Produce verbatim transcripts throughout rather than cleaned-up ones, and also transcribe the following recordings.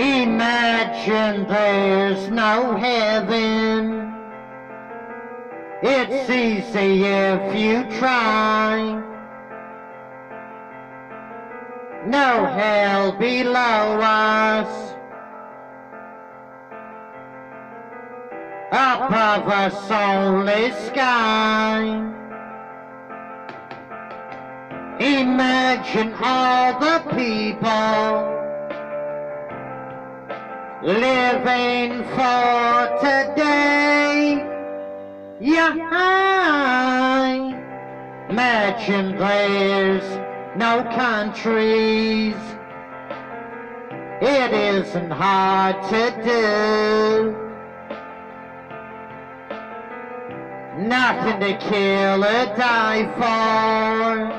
Imagine there's no heaven. It's easy if you try. No hell below us. Above us only sky. Imagine all the people living for today. Yeah, imagine there's no countries. It isn't hard to do. Nothing to kill or die for,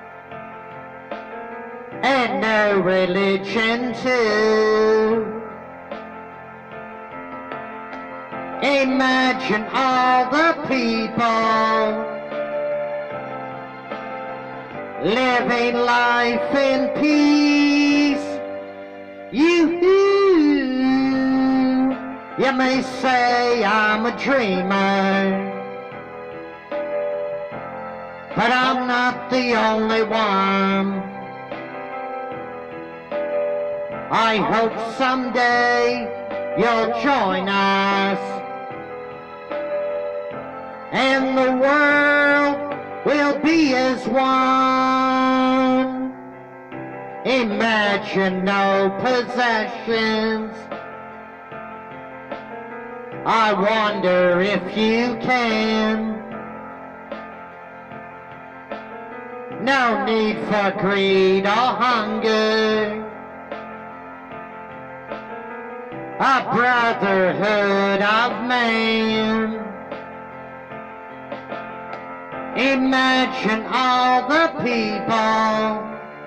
and no religion too. Imagine all the people living life in peace. You, you may say I'm a dreamer, but I'm not the only one. I hope someday you'll join us, and the world will be as one. Imagine no possessions. I wonder if you can. No need for greed or hunger. A brotherhood of man. Imagine all the people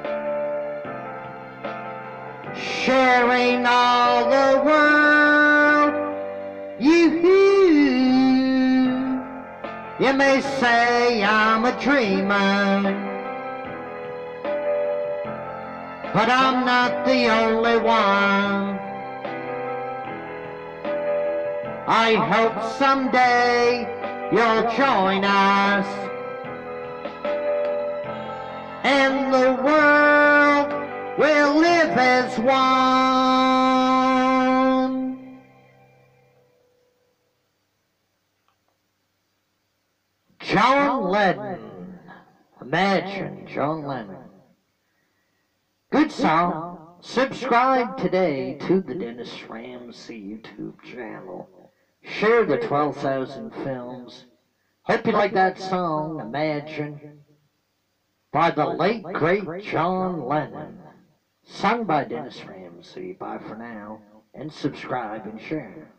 sharing all the world. You, you may say I'm a dreamer, but I'm not the only one. I hope someday you'll join us, and the world will live as one. John Lennon. Imagine John Lennon. Good song. Subscribe today to the Dennis Ramsey YouTube channel. Share the twelve thousand films. Hope you like that song, Imagine, by the late, great John Lennon. Sung by Dennis Ramsey. Bye for now, and subscribe and share.